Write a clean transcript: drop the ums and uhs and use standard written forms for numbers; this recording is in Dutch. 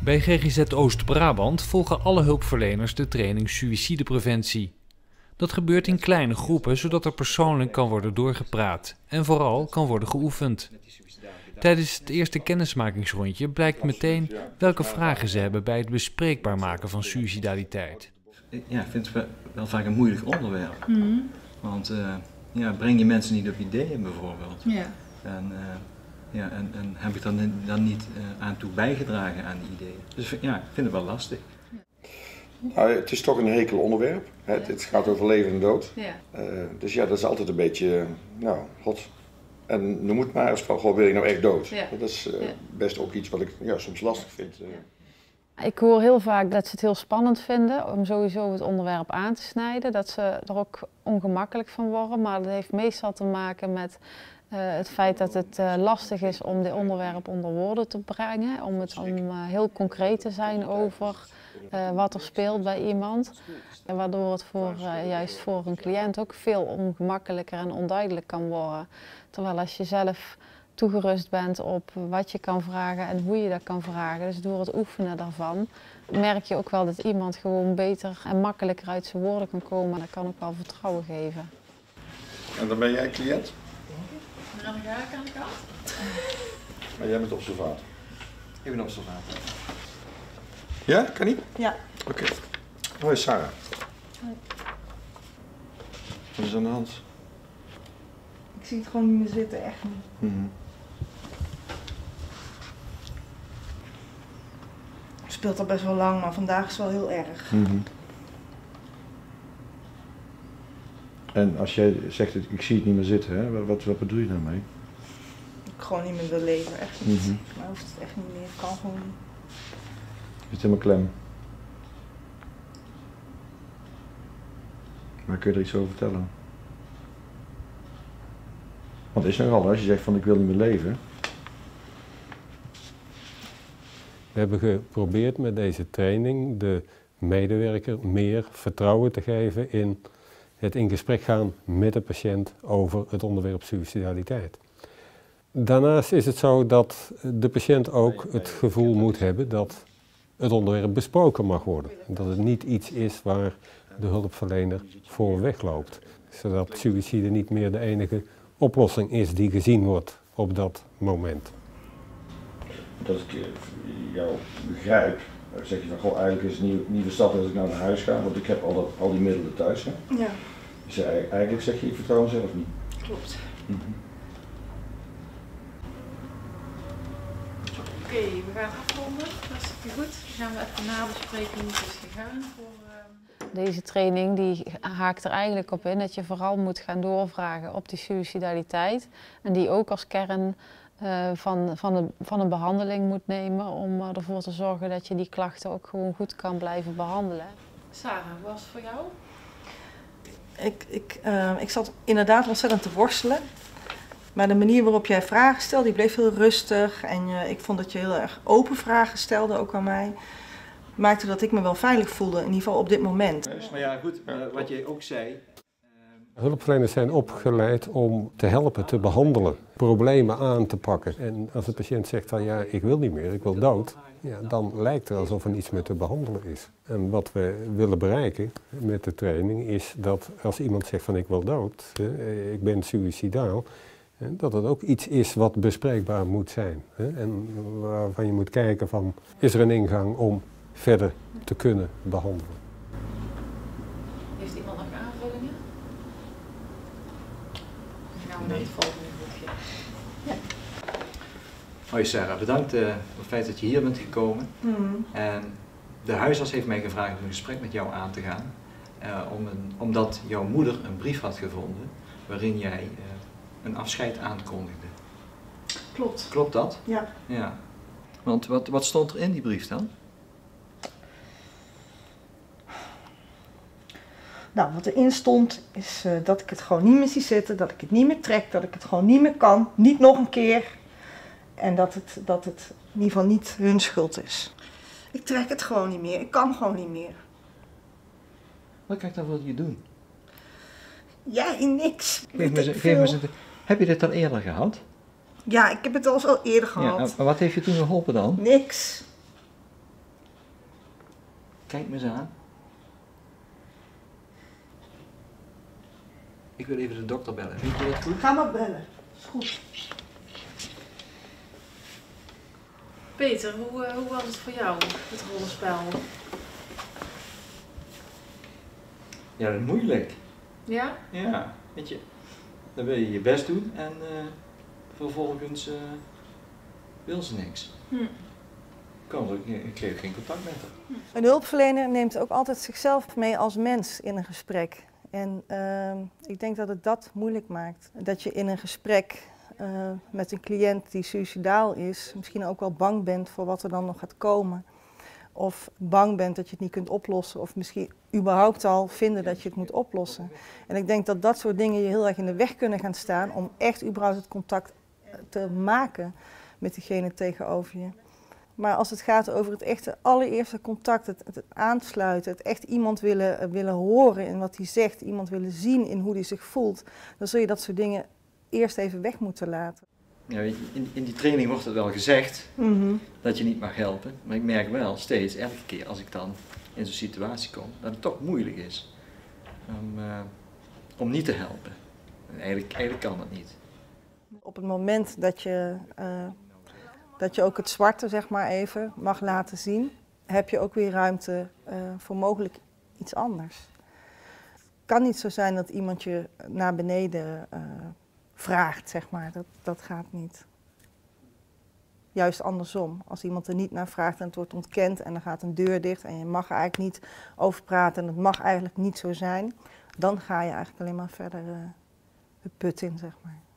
Bij GGZ Oost-Brabant volgen alle hulpverleners de training suïcidepreventie. Dat gebeurt in kleine groepen, zodat er persoonlijk kan worden doorgepraat en vooral kan worden geoefend. Tijdens het eerste kennismakingsrondje blijkt meteen welke vragen ze hebben bij het bespreekbaar maken van suïcidaliteit. Ja, ik vind het wel vaak een moeilijk onderwerp. Want breng je mensen niet op ideeën bijvoorbeeld. Ja. En heb ik dan niet aan toe bijgedragen aan die ideeën. Dus ja, ik vind het wel lastig. Nou, het is toch een hekel onderwerp. Het gaat over leven en dood. Ja. Dus ja, dat is altijd een beetje, hot. En noem het maar eens van, goh, wil je nou echt dood? Ja. Dat is best ook iets wat ik soms lastig vind. Ik hoor heel vaak dat ze het heel spannend vinden om sowieso het onderwerp aan te snijden. Dat ze er ook ongemakkelijk van worden, maar dat heeft meestal te maken met het feit dat het lastig is om dit onderwerp onder woorden te brengen. Om heel concreet te zijn over wat er speelt bij iemand. En waardoor het juist voor een cliënt ook veel ongemakkelijker en onduidelijk kan worden. Terwijl als je zelf toegerust bent op wat je kan vragen en hoe je dat kan vragen, dus door het oefenen daarvan, merk je ook wel dat iemand gewoon beter en makkelijker uit zijn woorden kan komen. En dat kan ook wel vertrouwen geven. En dan ben jij cliënt? Dan ga ik aan de kant. Maar jij bent observator. Ik ben observator. Ja, kan niet? Ja. Oké. Hoi Sarah. Hoi. Wat is aan de hand? Ik zie het gewoon niet meer zitten, echt niet. Het speelt al best wel lang, maar vandaag is het wel heel erg. En als jij zegt, ik zie het niet meer zitten, hè? Wat bedoel je daarmee? Ik gewoon niet meer wil leven, echt niet. Maar hoeft het echt niet meer, het kan gewoon niet. Je zit helemaal klem. Maar kun je er iets over vertellen? Want het is nogal, als je zegt van ik wil niet meer leven. We hebben geprobeerd met deze training de medewerker meer vertrouwen te geven in het in gesprek gaan met de patiënt over het onderwerp suïcidaliteit. Daarnaast is het zo dat de patiënt ook het gevoel moet hebben dat het onderwerp besproken mag worden. Dat het niet iets is waar de hulpverlener voor wegloopt. Zodat suïcide niet meer de enige oplossing is die gezien wordt op dat moment. Dat ik jou begrijp, zeg je van goh, eigenlijk is het niet verstandig als ik nou naar huis ga, want ik heb al die middelen thuis. Hè? Ja. Dus eigenlijk zeg je, ik vertrouw mezelf niet. Klopt. Oké, we gaan afronden. Hartstikke goed. Dan gaan we even nabespreken hoe het is gegaan. Deze training die haakt er eigenlijk op in dat je vooral moet gaan doorvragen op die suïcidaliteit. En die ook als kern van een behandeling moet nemen om ervoor te zorgen dat je die klachten ook gewoon goed kan blijven behandelen. Sarah, hoe was het voor jou? Ik zat inderdaad ontzettend te worstelen. Maar de manier waarop jij vragen stelde, die bleef heel rustig. En ik vond dat je heel erg open vragen stelde, ook aan mij. Maakte dat ik me wel veilig voelde, in ieder geval op dit moment. Maar ja, goed, wat je ook zei. Hulpverleners zijn opgeleid om te helpen, te behandelen, problemen aan te pakken. En als de patiënt zegt van ja, ik wil niet meer, ik wil dood, ja, dan lijkt het alsof er niets meer te behandelen is. En wat we willen bereiken met de training is dat als iemand zegt van ik wil dood, ik ben suïcidaal, dat het ook iets is wat bespreekbaar moet zijn. En waarvan je moet kijken van, is er een ingang om verder te kunnen behandelen. Heeft iemand nog aanvullingen? Dan gaan we naar het volgende boekje. Ja. Hoi Sarah, bedankt voor het feit dat je hier bent gekomen. En de huisarts heeft mij gevraagd om een gesprek met jou aan te gaan. Omdat jouw moeder een brief had gevonden waarin jij een afscheid aankondigde. Klopt. Klopt dat? Ja. Ja. Want wat stond er in die brief dan? Nou, wat erin stond is dat ik het gewoon niet meer zie zitten, dat ik het niet meer trek, dat ik het gewoon niet meer kan, niet nog een keer. En dat het in ieder geval niet hun schuld is. Ik trek het gewoon niet meer, ik kan gewoon niet meer. Wat kan ik dan voor je doen? Jij, niks. Geef me eens heb je dit al eerder gehad? Ja, ik heb het al eerder gehad. Ja, maar wat heeft je toen geholpen dan? Niks. Kijk me eens aan. Ik wil even de dokter bellen. Vind je dat goed? Ga maar bellen. Is goed. Peter, hoe was het voor jou, het rollenspel? Ja, dat is moeilijk. Ja? Ja, weet je. Dan wil je je best doen en vervolgens wil ze niks. Ik kreeg geen contact met haar. Een hulpverlener neemt ook altijd zichzelf mee als mens in een gesprek. En ik denk dat het dat moeilijk maakt. Dat je in een gesprek met een cliënt die suïcidaal is, misschien ook wel bang bent voor wat er dan nog gaat komen. Of bang bent dat je het niet kunt oplossen. Of misschien überhaupt al vinden dat je het moet oplossen. En ik denk dat dat soort dingen je heel erg in de weg kunnen gaan staan om echt überhaupt het contact te maken met diegene tegenover je. Maar als het gaat over het echte allereerste contact, het aansluiten, het echt iemand willen horen in wat hij zegt, iemand willen zien in hoe hij zich voelt, dan zul je dat soort dingen eerst even weg moeten laten. Ja, weet je, in die training wordt het wel gezegd dat je niet mag helpen, maar ik merk wel steeds, elke keer als ik dan in zo'n situatie kom, dat het toch moeilijk is om niet te helpen. En eigenlijk kan dat niet. Op het moment dat je ook het zwarte, zeg maar even, mag laten zien, heb je ook weer ruimte voor mogelijk iets anders. Het kan niet zo zijn dat iemand je naar beneden vraagt, zeg maar. Dat gaat niet. Juist andersom. Als iemand er niet naar vraagt en het wordt ontkend en er gaat een deur dicht en je mag er eigenlijk niet over praten en het mag eigenlijk niet zo zijn, dan ga je eigenlijk alleen maar verder de put in, zeg maar.